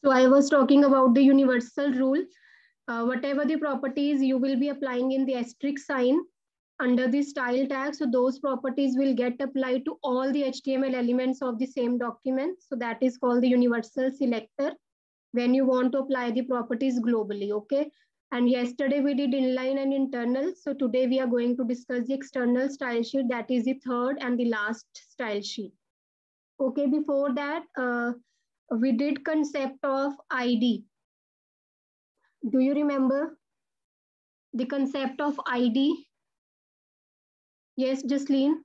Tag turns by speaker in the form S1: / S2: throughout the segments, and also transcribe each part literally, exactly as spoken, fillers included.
S1: So I was talking about the universal rule. Uh, whatever the properties you will be applying in the asterisk sign under the style tag, so those properties will get applied to all the H T M L elements of the same document. So that is called the universal selector when you want to apply the properties globally, okay? And yesterday we did inline and internal. So today we are going to discuss the external style sheet, that is the third and the last style sheet. Okay, before that, uh, we did concept of I D. Do you remember the concept of I D? Yes, Jasleen.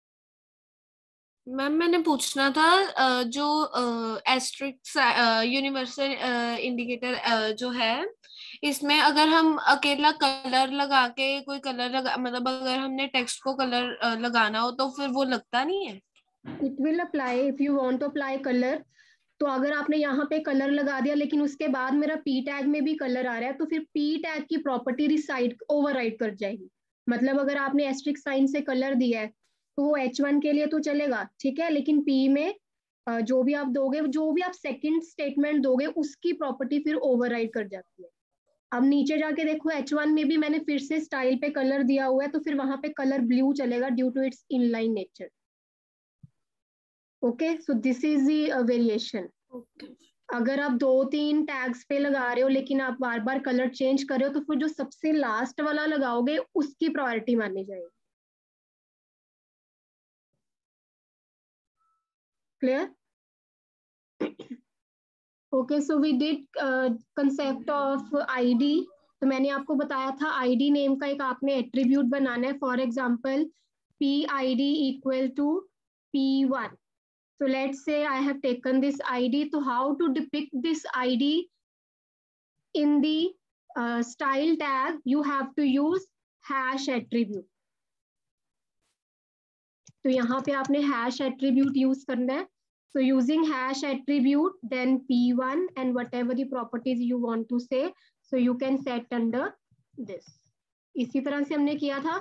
S2: Ma'am मैंने पूछना था जो asterisk universal indicator जो है, इसमें अगर हम अकेला कलर लगा के कोई कलर लगा, मतलब अगर हमने टेक्स्ट को कलर लगाना हो तो फिर वो लगता नहीं है?
S1: It will apply if you want to apply colour. तो अगर आपने यहाँ पे कलर लगा दिया लेकिन उसके बाद मेरा पी टैग में भी कलर आ रहा है, तो फिर पी टैग की प्रॉपर्टी रिसाइड ओवरराइड कर जाएगी. मतलब अगर आपने एस्ट्रिक साइन से कलर दिया है तो वो एच वन के लिए तो चलेगा, ठीक है, लेकिन पी में जो भी आप दोगे, जो भी आप सेकंड स्टेटमेंट दोगे, उसकी प्रॉपर्टी फिर ओवरराइड कर जाती है. अब नीचे जाके देखो, एच वन में भी मैंने फिर से स्टाइल पे कलर दिया हुआ है, तो फिर वहां पे कलर ब्लू चलेगा due to its inline nature. Okay, so this is the variation. अगर आप दो तीन टैग्स पे लगा रहे हो लेकिन आप बार बार कलर चेंज कर रहे हो, तो फिर जो सबसे लास्ट वाला लगाओगे उसकी प्रायोरिटी मानी जाएगी. Clear? Okay, so we did concept of ID. तो मैंने आपको बताया था आईडी नेम का एक आपने एट्रीब्यूट बनाना है. For example P I D equal to P one. So let's say I have taken this I D. So how to depict this I D in the uh, style tag? You have to use hash attribute. तो यहाँ पे आपने hash attribute use करना है. So using hash attribute, then P one and whatever the properties you want to say, so you can set under this. इसी तरह से हमने किया था,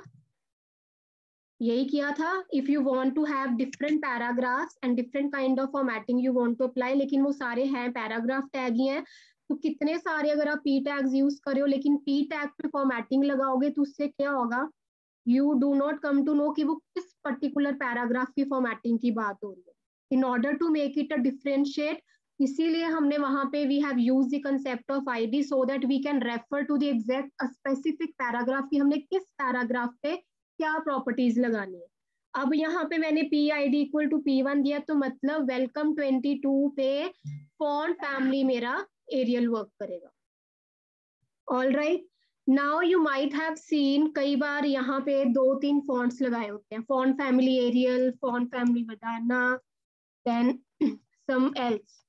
S1: यही किया था. If you want to have different paragraphs and different kind of formatting you want to apply, लेकिन वो सारे हैं पैराग्राफ टैग ही हैं, तो कितने सारे अगर आप पी टैग्स यूज कर रहे हो लेकिन पी टैग पे फॉर्मेटिंग लगाओगे तो उससे क्या होगा, you do not come to know कि वो किस पर्टिकुलर पैराग्राफ की फॉर्मेटिंग की बात हो रही है. In order to make it a differentiate, इसीलिए हमने वहां पे we have used the concept of ID so that we can refer to the exact specific paragraph की हमने किस पैराग्राफ पे क्या प्रॉपर्टीज लगानी है. अब यहाँ पे मैंने P I D equal to P one दिया, तो मतलब वेलकम ट्वेंटी टू पे फॉन्ट फैमिली मेरा एरियल वर्क करेगा. All right, now you might have seen कई बार यहाँ पे दो तीन फॉन्ट्स लगाए होते हैं, font family Arial, font family Verdana, then some else,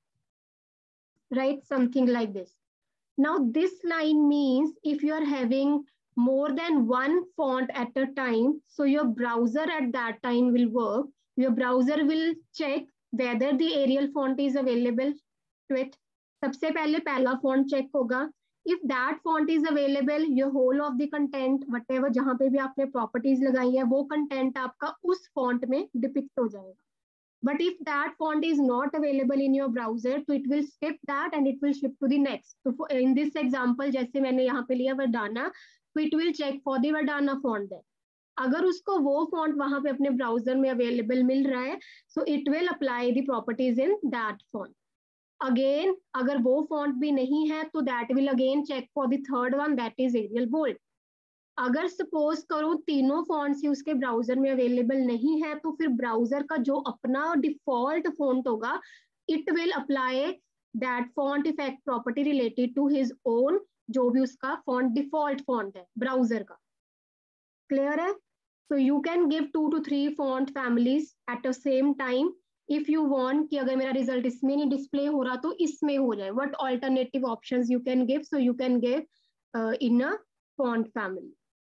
S1: right, something like this. Now this line means if you are having more than one font at a time, so your browser at that time will work. Your browser will check whether the Arial font is available to it. सबसे पहले पहला font check होगा. If that font is available, your whole of the content, whatever जहाँ पे भी आपने properties लगाई है, वो content आपका उस font में depict हो जाएगा. But if that font is not available in your browser, so it will skip that and it will shift to the next. So in this example, जैसे मैंने यहाँ पे लिया Verdana, so it will check for the Verdana font there. अगर उसको वो font वहां पे अपने browser में available मिल रहा है, so it will apply the properties in that font. Again, अगर वो font भी नहीं है, तो that will again check for the third one, that is Arial Bold. अगर suppose करो तीनों fonts ही उसके browser में available नहीं है, तो फिर browser का जो अपना default font होगा, it will apply that font effect property related to his own, जो भी उसका फॉन्ट डिफॉल्ट फॉन्ट है ब्राउजर का. क्लियर है? So you can give two two three font families at the same time if you want कि अगर मेरा result इसमें नहीं डिस्प्ले हो रहा तो इसमें हो जाए. What alternative options you can give? So you can give in a font family.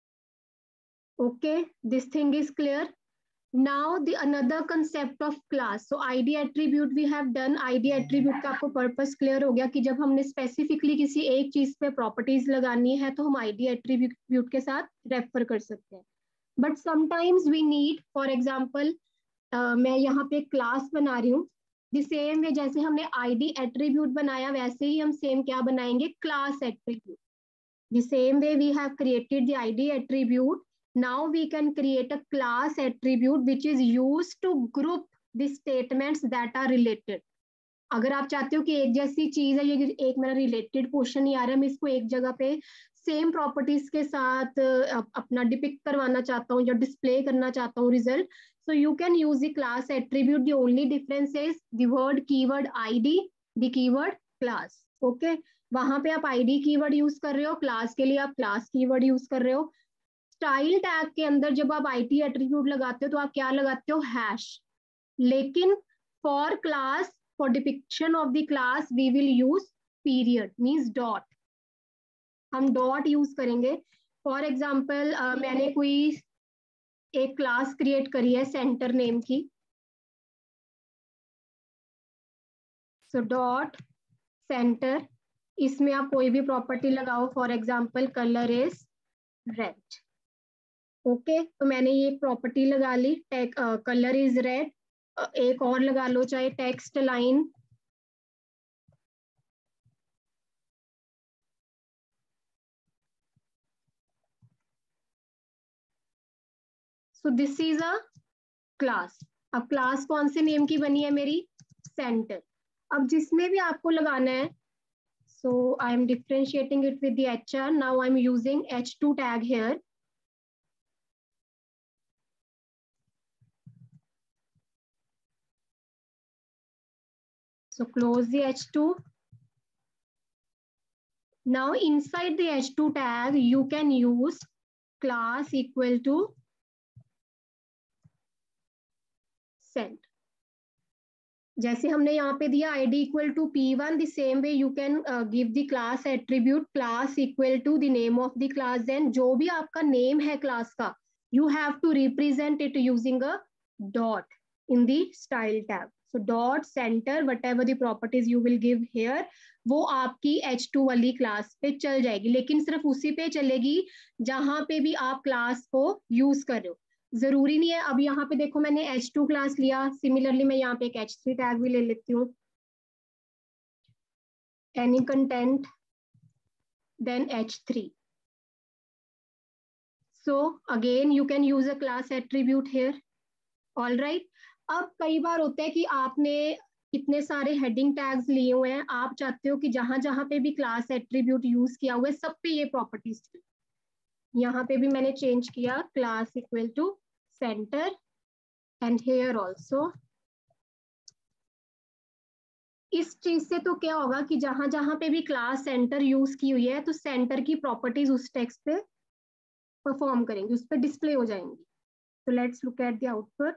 S1: Okay, this thing is clear. Now the another concept of class. So I D attribute we have done. I D attribute का आपको purpose clear हो गया कि जब हमने specifically किसी एक चीज पे properties लगानी है तो हम I D attribute के साथ refer कर सकते हैं. But sometimes we need, for example, uh, मैं यहाँ पे class बना रही हूँ, द सेम वे जैसे हमने आईडी एट्रीब्यूट बनाया वैसे ही हम सेम क्या बनाएंगे, class attribute. The same way we have created the ID attribute. Now we can create a class attribute which is used to group the statements that are related. अगर आप चाहते हो कि एक जैसी चीज है, ये एक मेरा रिलेटेड पोर्शन ही आ रहा है, मैं इसको एक जगह पे सेम प्रॉपर्टीज के साथ अपना डिपिक्ट करवाना चाहता हूँ या डिस्प्ले करना चाहता हूँ result, so you can use the class attribute. The only difference is the word keyword id, the keyword class. okay, वहां पे आप id कीवर्ड यूज कर रहे हो, क्लास के लिए आप क्लास कीवर्ड यूज कर रहे हो. स्टाइल टैग के अंदर जब आप id एट्रीब्यूट लगाते हो तो आप क्या लगाते हो, हैश. लेकिन for class, for depiction of the class we will use period, means dot. हम डॉट यूज करेंगे. फॉर एग्जाम्पल uh, मैंने कोई एक क्लास क्रिएट करी है सेंटर नेम की, सो डॉट सेंटर, इसमें आप कोई भी प्रॉपर्टी लगाओ, for example colour is red. Okay, तो मैंने ये प्रॉपर्टी लगा ली, कलर इज रेड. एक और लगा लो, चाहे text line, so this is a class. अब क्लास कौन से नेम की बनी है मेरी, सेंटर. अब जिसमें भी आपको लगाना है, so I am differentiating it with the H R. Now I'm using H two tag here. So close the H two. Now inside the H two tag you can use class equal to send. जैसे हमने यहाँ पे दिया id equal to p one, the same way you can uh, give the class attribute class equal to the name of the class. Then जो भी आपका name है class का, you have to represent it using a dot in the style tab. So dot center, whatever the properties you will give here, वो आपकी H two वाली class पे चल जाएगी, लेकिन सिर्फ उसी पे चलेगी जहां पे भी आप क्लास को यूज कर रहे हो. जरूरी नहीं है. अब यहाँ पे देखो मैंने H two क्लास लिया, सिमिलरली मैं यहाँ पे एक H three टैग भी ले लेती हूँ, any content then H three. So again you can use a class attribute here. All right. अब कई बार होता है कि आपने इतने सारे हेडिंग टैग्स लिए हुए हैं, आप चाहते हो कि जहां जहां पे भी क्लास एट्रीब्यूट यूज किया हुआ है सब पे ये प्रॉपर्टीज. यहाँ पे भी मैंने चेंज किया, class equal to center, and here also. इस चीज से तो क्या होगा कि जहां जहां पे भी क्लास सेंटर यूज की हुई है तो सेंटर की प्रॉपर्टीज उस टेक्स्ट पे परफॉर्म करेंगी, उस पे डिस्प्ले हो जाएंगी. तो let's look at the output.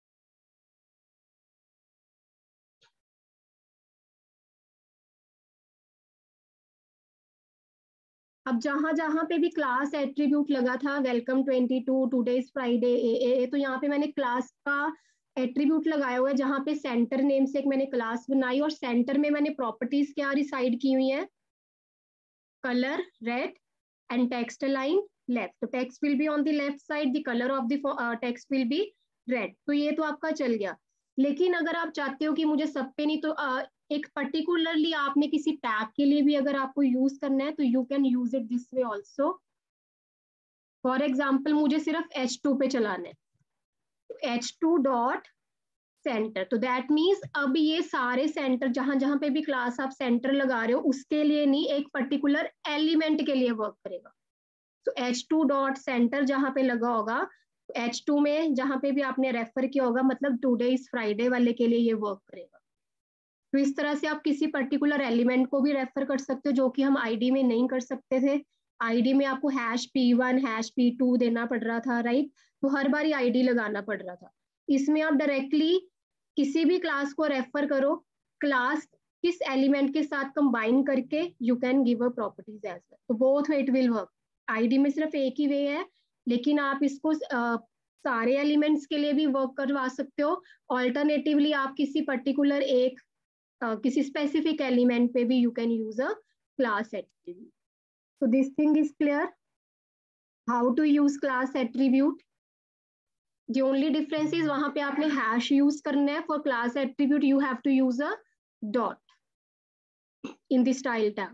S1: अब जहां जहां पे भी क्लास एट्रीब्यूट लगा था, welcome twenty two, today's Friday, a a, तो यहाँ पे मैंने क्लास का एट्रीब्यूट लगाया हुआ है, जहां पे सेंटर नेम से एक मैंने क्लास बनाई और सेंटर में मैंने प्रॉपर्टीज क्या रिसाइड की हुई है, colour red and text line left. तो text will be on the left side, the colour of the text will be red. तो ये तो आपका चल गया. लेकिन अगर आप चाहते हो कि मुझे सब पे नहीं, तो uh, एक पर्टिकुलरली आपने किसी टैग के लिए भी अगर आपको यूज करना है तो you can use it this way also. For example मुझे सिर्फ H two पे चलाना है, तो H two डॉट सेंटर. तो दैट मीन्स अब ये सारे सेंटर जहां जहां पे भी क्लास आप सेंटर लगा रहे हो उसके लिए नहीं, एक पर्टिकुलर एलिमेंट के लिए वर्क करेगा. तो H two डॉट सेंटर जहां पे लगा होगा, तो H two में जहां पे भी आपने रेफर किया होगा, मतलब टुडे इज फ्राइडे वाले के लिए ये वर्क करेगा. तो इस तरह से आप किसी पर्टिकुलर एलिमेंट को भी रेफर कर सकते हो, जो कि हम आईडी में नहीं कर सकते थे. आईडी में आपको hash P one hash P two देना पड़ रहा था, राइट. तो हर बार आईडी लगाना पड़ रहा था. इसमें आप डायरेक्टली किसी भी क्लास को रेफर करो, क्लास किस एलिमेंट के साथ कंबाइन करके you can give a properties as well. तो both way it will work. ID में सिर्फ एक ही वे है, लेकिन आप इसको uh, सारे एलिमेंट्स के लिए भी वर्क करवा सकते हो. ऑल्टरनेटिवली आप किसी पर्टिकुलर एक Uh, किसी स्पेसिफिक एलिमेंट पे भी you can use a class attribute. So this thing is clear, how to use class attribute. The only difference is वहां पे आपने hash use करना है. For class attribute you have to use a dot in the style tag.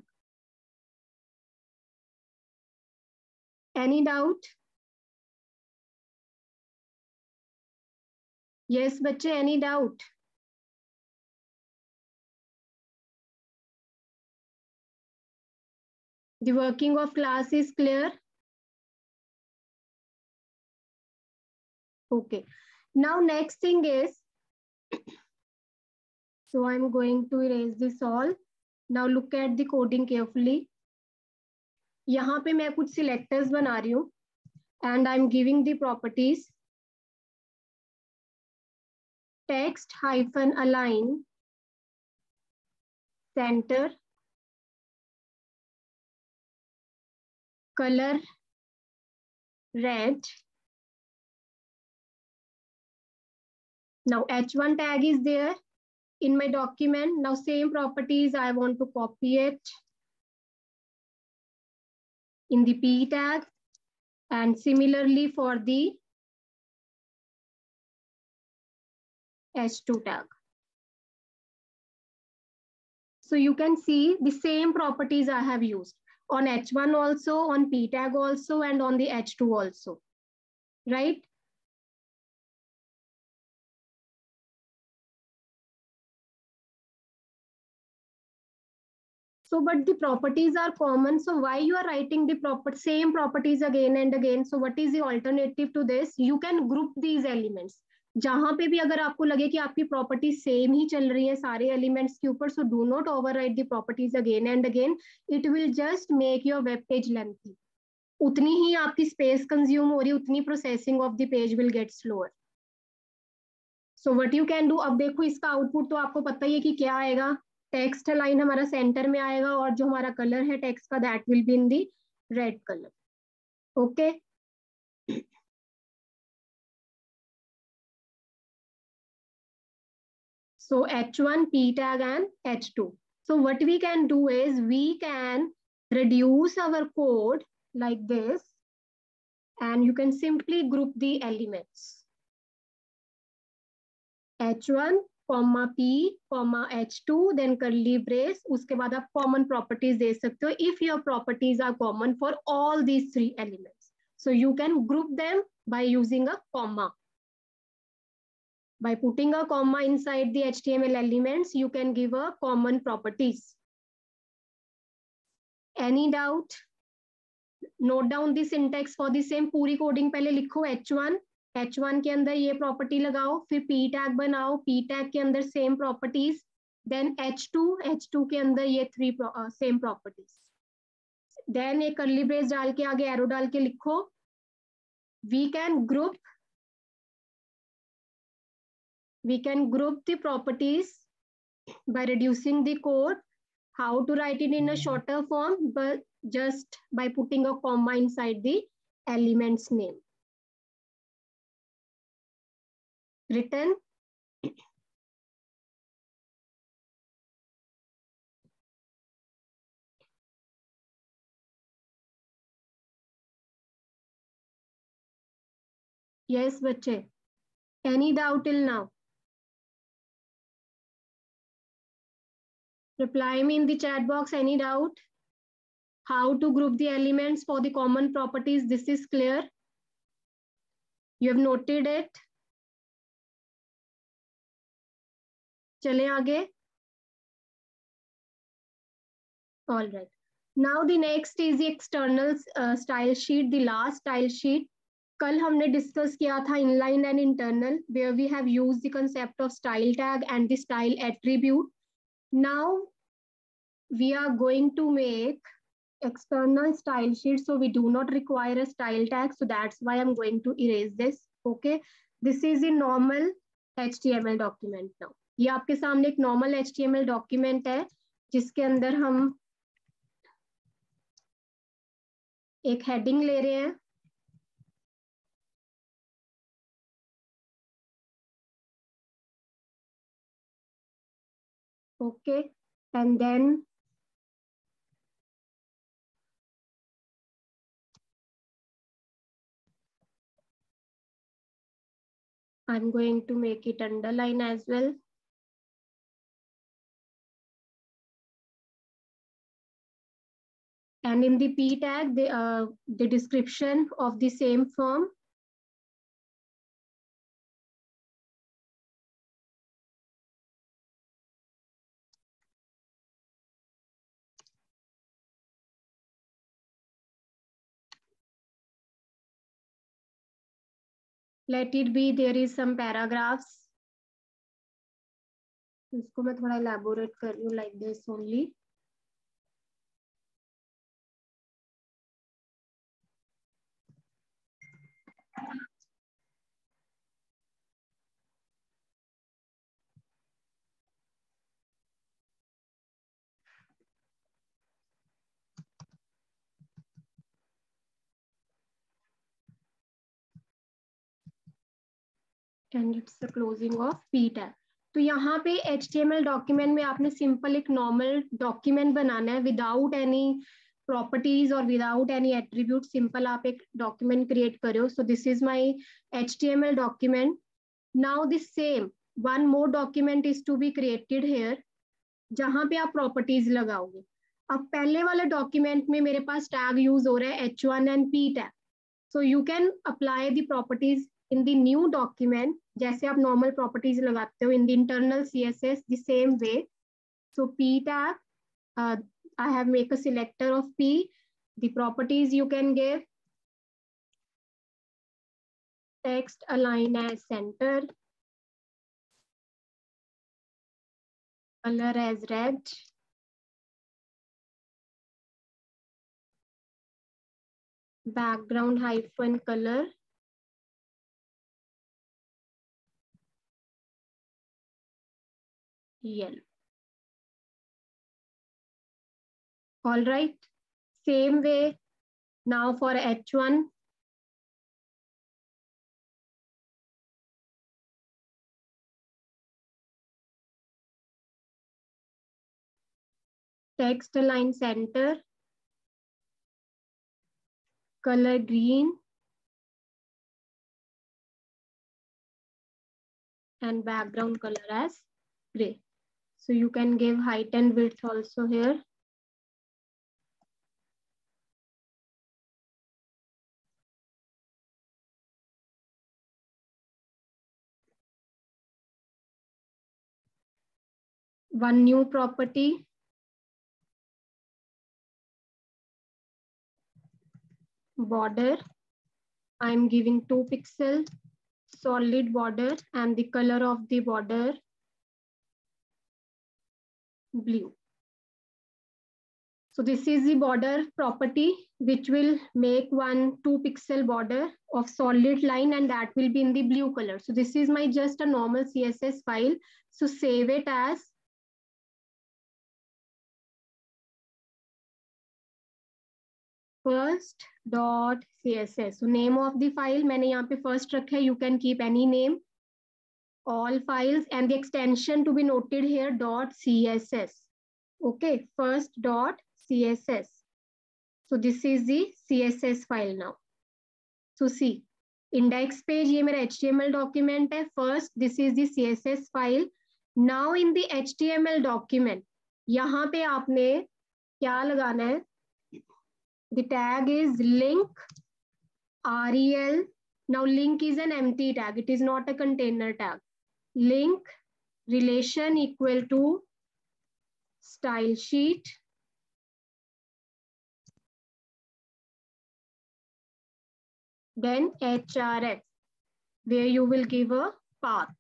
S1: Any doubt? Yes बच्चे, any doubt? The working of class is clear? Okay. Now next thing is, so I'm going to erase this all. Now look at the coding carefully. यहाँ पे मैं कुछ selectors बना रही हूँ and I'm giving the properties. Text hyphen align center, color red. Now H one tag is there in my document. Now same properties, I want to copy it in the P tag, and similarly for the H two tag. So you can see the same properties I have used on H one also, on P tag also, and on the H two also, right? So, but the properties are common. So why you are writing the proper same properties again and again? So what is the alternative to this? You can group these elements. जहां पे भी अगर आपको लगे कि आपकी property same ही चल रही है सारे एलिमेंट्स के ऊपर, so do not overwrite the properties again and again. It will just make your web page lengthy. उतनी ही आपकी स्पेस कंज्यूम हो रही है, उतनी processing of the page will get slower. So what you can do, अब देखो इसका आउटपुट तो आपको पता ही है कि क्या आएगा. टेक्स्ट लाइन हमारा सेंटर में आएगा और जो हमारा कलर है टेक्स्ट का that will be in the red colour. Okay, so H one, P tag and H two. So what we can do is we can reduce our code like this, and you can simply group the elements. H one, comma P, comma H two, then curly brace. उसके बाद आप common properties दे सकते हो if your properties are common for all these three elements. So you can group them by using a comma. By putting a comma inside the H T M L elements, you can give a common properties. Any doubt? Note down the syntax for the same. पूरी coding पहले लिखो. H one, H one के अंदर ये property लगाओ, फिर P tag बनाओ, P tag के अंदर same properties, then H two, H two के अंदर ये three pro, uh, same properties. Then एक curly brace डाल के आगे arrow डाल के लिखो. We can group we can group the properties by reducing the code. How to write it in a shorter form, but just by putting a comma inside the element's name. Written. Yes, bache. Any doubt till now? Reply me in the chat box. Any doubt? How to group the elements for the common properties? This is clear. You have noted it. Chale aage. All right. Now the next is the external uh, style sheet, the last style sheet. कल हमने discuss किया था inline and internal, where we have used the concept of style tag and the style attribute. Now we are going to make external style sheet, so we do not require a style tag, so that's why I'm going to erase this. Okay, this is a normal H T M L document. now ये आपके सामने एक normal H T M L document है जिसके अंदर हम एक heading ले रहे हैं. Okay, and then I'm going to make it underline as well. And in the P tag, the, uh, the description of the same firm. Let it be, there is some paragraphs. इसको मैं थोड़ा elaborate कर रही हूँ like this only. And it's the closing of P tag. तो यहाँ पे H T M L document में आपने सिंपल एक नॉर्मल डॉक्यूमेंट बनाना है विदाउट एनी प्रॉपर्टीज और विदाउट एनी एट्रीब्यूट. सिंपल आप एक डॉक्यूमेंट क्रिएट करो. So this is my H T M L document. Now this same one more document is to be created here, जहां पे आप properties लगाओगे. अब पहले वाले डॉक्यूमेंट में मेरे पास टैग यूज हो रहा है H one and P tag. So you can apply the properties in the new document जैसे आप normal properties लगाते हो in the internal C S S the same way. So P tag, uh, I have make a selector of P. The properties you can give: text align as center, color as red, background hyphen color, yellow. All right, same way now for H one. Text align center, color green, and background color as gray. So you can give height and width also here. One new property, border. I'm giving two pixel solid border and the color of the border blue. So this is the border property which will make one two pixel border of solid line, and that will be in the blue color. So this is my just a normal C S S file. So save it as first dot C S S. So name of the file मैंने यहाँ पे first रखा है. You can keep any name. All files and the extension to be noted here dot C S S. Okay, first dot C S S. So this is the C S S file now. So see, index page ये मेरा H T M L document है. First, this is the C S S file. Now in the H T M L document, यहाँ पे आपने क्या लगाना है? The tag is link rel. Now link is an empty tag. It is not a container tag. Link relation equal to style sheet. Then href, where you will give a path.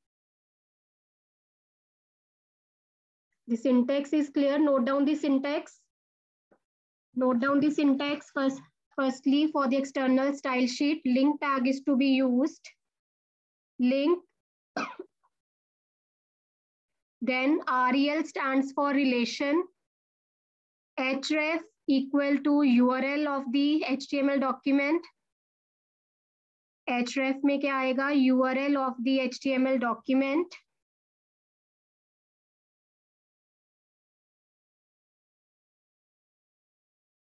S1: The syntax is clear. Note down the syntax. Note down the syntax first. Firstly, for the external style sheet, link tag is to be used. Link. Then rel stands for relation. href equal to U R L of the H T M L document. href में क्या आएगा? U R L of the H T M L document.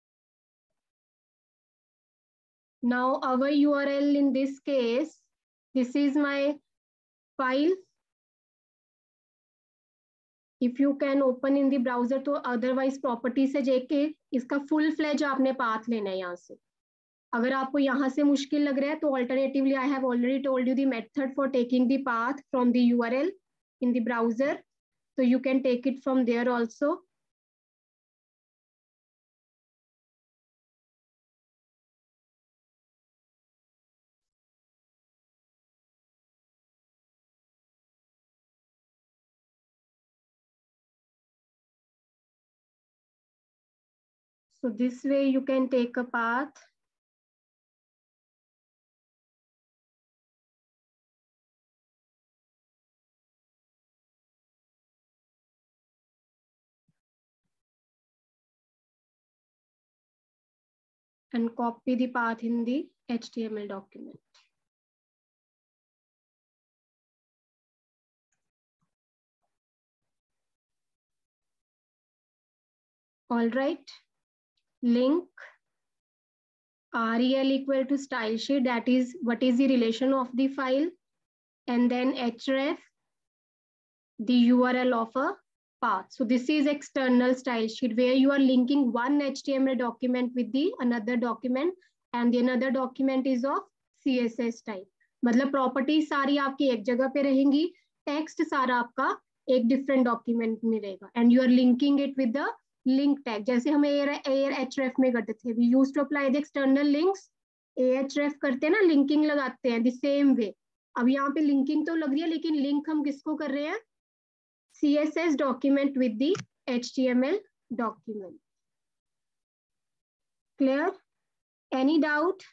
S1: Now our U R L in this case This is my file. If you can open in the browser, तो otherwise property से जाके इसका full fledged आपने path लेना है यहाँ से. अगर आपको यहाँ से मुश्किल लग रहा है तो alternatively I have already told you the method for taking the path from the U R L in the browser, so you can take it from there also. So this way you can take a path. And copy the path in the H T M L document. All right. Link rel equal to style sheet, that is what is the relation of the file, and then href, the U R L of a path. So this is external style sheet where you are linking one H T M L document with the another document, and the another document is of C S S type. मतलब properties सारी आपकी एक जगह पे रहेंगी, text सारा आपका एक different document में रहेगा, and you are linking it with the link tag. जैसे हम ahref में करते थे, we used to apply the external links, ahref करते हैं ना, linking लगाते हैं the same way. अब यहाँ पे linking तो लग रही है, लेकिन link हम किसको कर रहे हैं? C S S document with the H T M L document. Clear? Any doubt?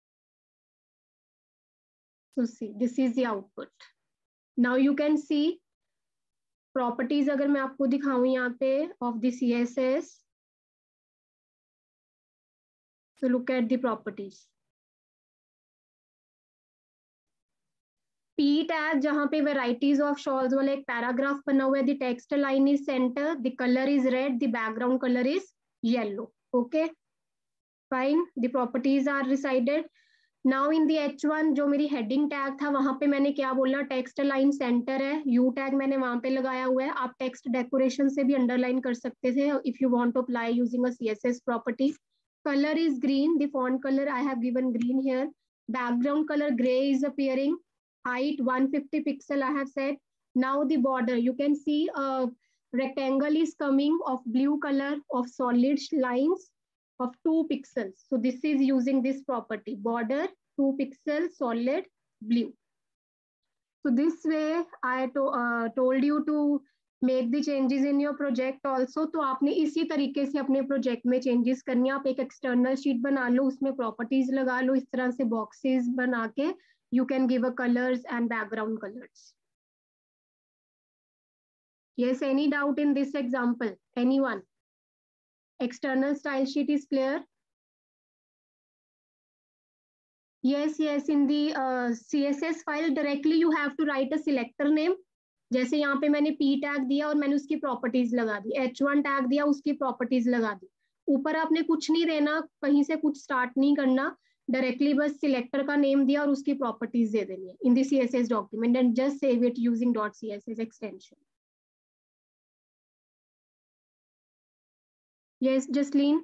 S1: So see, this is the output. Now you can see properties. अगर मैं आपको दिखाऊं यहाँ पे of the C S S. So look at the properties. P tag जहाँ पे varieties of shawls वाला एक paragraph बना हुआ है, the text line is center, the color is red, the background color is yellow. Okay, fine. The properties are resided. Now in the H one जो मेरी heading tag था, वहाँ पे मैंने क्या बोला? text line center है, U tag मैंने वहाँ पे लगाया हुआ है. आप text decoration से भी underline कर सकते थे if you want to apply using a C S S property. Color is green, the font color I have given green here. Background color gray is appearing. Height one hundred fifty pixel I have said. Now the border, you can see a rectangle is coming of blue color of solid lines of two pixels. So this is using this property, border two pixels solid blue. So this way I to, uh, told you to make the changes in your project also. तो आपने इसी तरीके से अपने project में changes करनी है. आप एक external sheet बना लो, उसमें properties लगा लो, इस तरह से boxes बना के you can give a colors and background colors. Yes, any doubt in this example? Anyone? External style sheet is clear? Yes, yes, in the uh, C S S file directly you have to write a selector name. जैसे यहाँ पे मैंने P tag दिया और मैंने उसकी properties लगा दी, H one tag दिया, उसकी properties लगा दी. ऊपर आपने कुछ नहीं देना, कहीं से कुछ start नहीं करना, डायरेक्टली बस सिलेक्टर का नेम दिया और उसकी प्रॉपर्टीज दे देनी है in the CSS document and just save it using dot CSS extension. Yes Jasleen.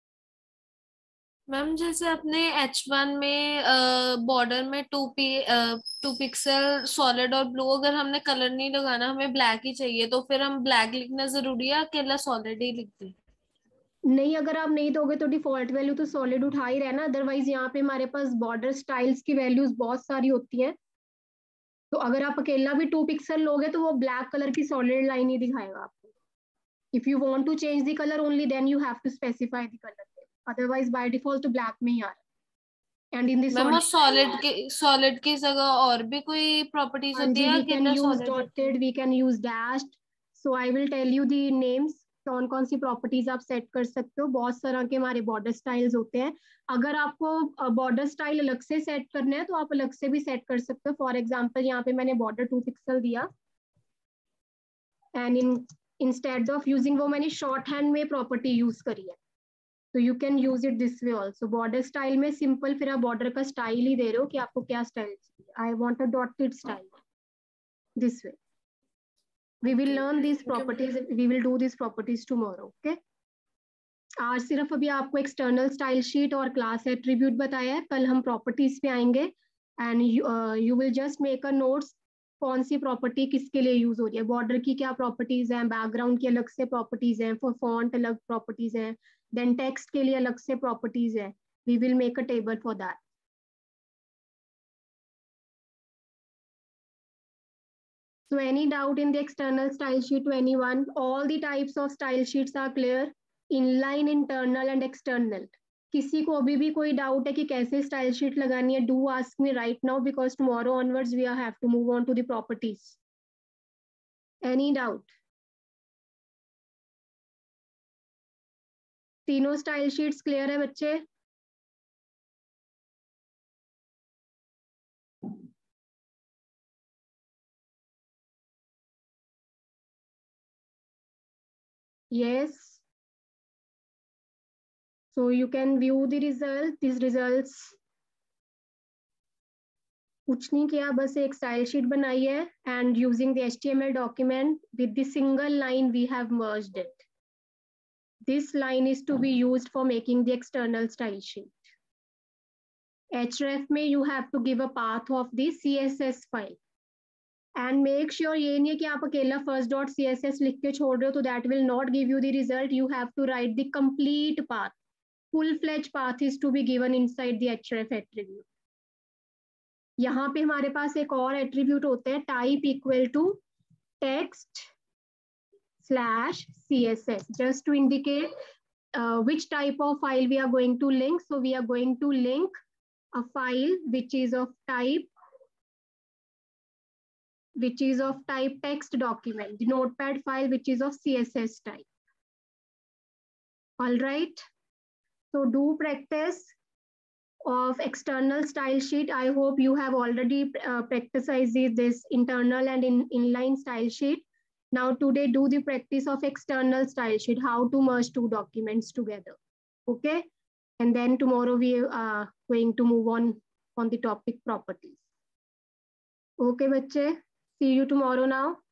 S2: Ma'am जैसे अपने एच वन में बॉर्डर uh, में two P two pixel solid और ब्लू, अगर हमने कलर नहीं लगाना, हमें ब्लैक ही चाहिए, तो फिर हम ब्लैक लिखना जरूरी है, अकेला सॉलिड ही लिख दें?
S1: नहीं, अगर आप नहीं दोगे तो डिफॉल्ट वैल्यू तो सॉलिड उठा ही रहना. अदरवाइज यहाँ पे हमारे पास बॉर्डर स्टाइल्स की वैल्यूज बहुत सारी होती हैं, तो अगर आप अकेला भी टू पिक्सल लोगे तो वो ब्लैक कलर की सॉलिड लाइन ही दिखाएगा आपको. If you want to change the colour only then you have to specify the colour, otherwise by default तो ब्लैक में ही आ रहा है. एंड इन दिस
S2: सॉलिड के सॉलिड की जगह और भी कोई प्रॉपर्टीज होती है?
S1: We can use dotted, we can use dashed. So I will tell you the names, कौन कौन सी प्रॉपर्टीज आप सेट कर सकते हो. बहुत तरह के हमारे बॉर्डर स्टाइल्स होते हैं. अगर आपको बॉर्डर स्टाइल अलग से सेट करना है तो आप अलग से भी सेट कर सकते हो. फॉर एग्जांपल यहाँ पे मैंने बॉर्डर टू पिक्सल दिया and in instead of using वो मैंने शॉर्ट हैंड में प्रॉपर्टी यूज करी है, तो you can use it this way also. Border style में सिंपल फिर आप बॉर्डर का स्टाइल ही दे रहे हो कि आपको क्या स्टाइल चाहिए. I want a dotted style. This way. We will learn these properties. We will do these properties tomorrow. Okay. आज सिर्फ अभी आपको एक्सटर्नल स्टाइल शीट और क्लास एट्रीब्यूट बताया है, कल हम प्रॉपर्टीज पे आएंगे and you will just make a notes कौन सी प्रॉपर्टी किसके लिए यूज हो रही है, बॉर्डर की क्या प्रॉपर्टीज हैं, बैकग्राउंड की अलग से प्रॉपर्टीज हैं, फॉर फॉन्ट अलग प्रॉपर्टीज हैं, देन टेक्स्ट के लिए अलग से प्रॉपर्टीज है. We will make a table for that. So any doubt in the external style sheet to anyone? All the types of style sheets are clear. Inline, internal and external. किसी को अभी भी कोई डाउट है कि कैसे style sheet लगानी है? Do ask me right now because tomorrow onwards we have to move on to the properties. Any doubt? तीनों स्टाइल शीट्स क्लियर है बच्चे? Yes. So you can view the result. These results. कुछ नहीं किया, बस एक स्टाइल शीट बनाई है and using the H T M L document with the single line we have merged it. This line is to be used for making the external style sheet. href में you have to give a path of the C S S file. And make sure ये नहीं है कि आप अकेला first dot C S S लिख के छोड़ रहे हो, तो that will not give you the result. You have to write the complete path. Full-fledged path is to be given inside the href attribute. यहाँ पे हमारे पास एक और attribute होता है type equal to text slash C S S, just to indicate uh, which type of file we are going to link. So we are going to link a file which is of type which is of type text document, the notepad file which is of C S S type. All right. So do practice of external style sheet. I hope you have already uh, practiced this internal and in, inline style sheet. Now today do the practice of external style sheet, how to merge two documents together. Okay. And then tomorrow we are going to move on on the topic properties. Okay, bache. See you tomorrow now.